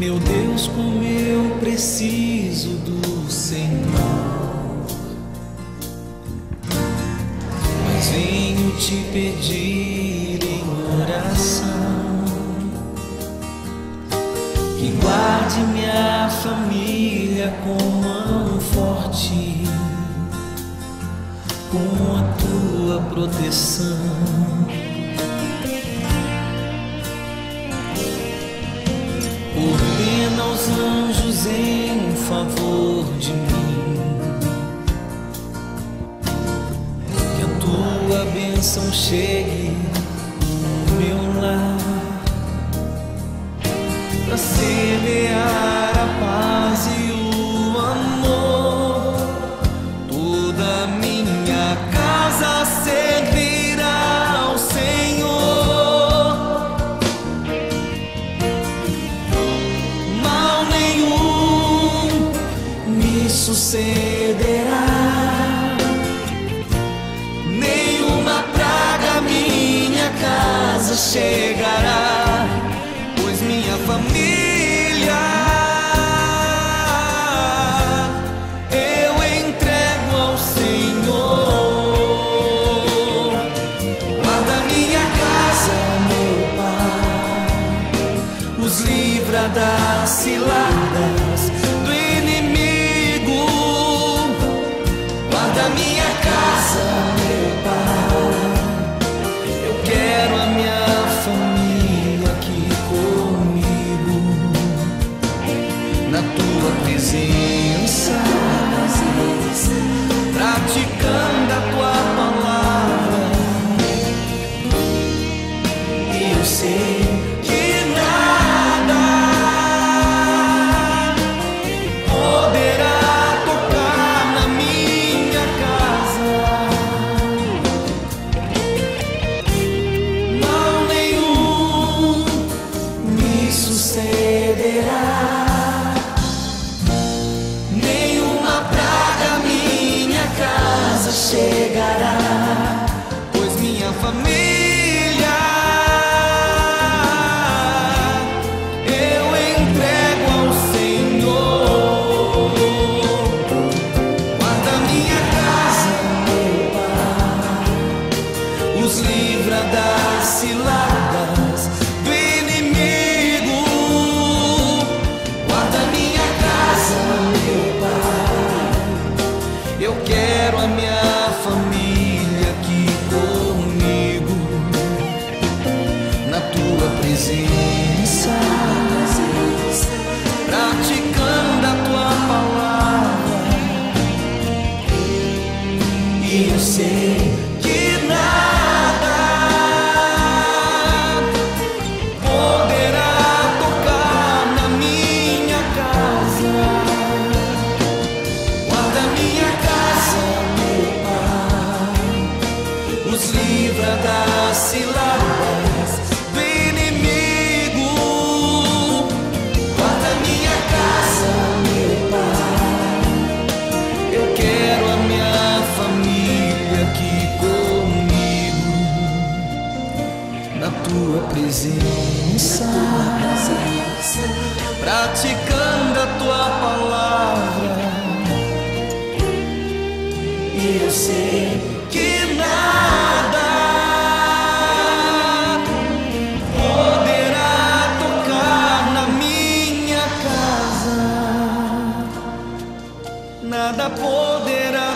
Meu Deus, como eu preciso do Senhor, mas venho te pedir em oração que guarde minha família com mão forte, com a tua proteção. Ordena aos anjos em favor de mim, que a tua bênção chegue no meu lar, pra semear a paz e o amor. Toda minha casa servirá ao Senhor. Sucederá, nenhuma praga minha casa chegará, pois minha família eu entrego ao Senhor. Guarda minha casa, meu Pai, os livra das ciladas do inimigo. Da minha casa, meu Pai, eu quero a minha família aqui comigo, na tua presença, praticando a tua palavra. E eu sei que nada poderá sucederá, nenhuma praga minha casa chegará, pois minha família eu entrego ao Senhor. Guarda minha casa, meu Pai, os livra das ciladas do inimigo. Eu quero a minha família aqui comigo, na tua presença, praticando a tua palavra. E eu sei que nada poderá tocar na minha casa. Os livra das ciladas do inimigo. Guarda minha casa, meu Pai, eu quero a minha família aqui comigo, na tua presença, praticando a tua palavra. E eu sei que nada poderá tocar na minha casa, nada poderá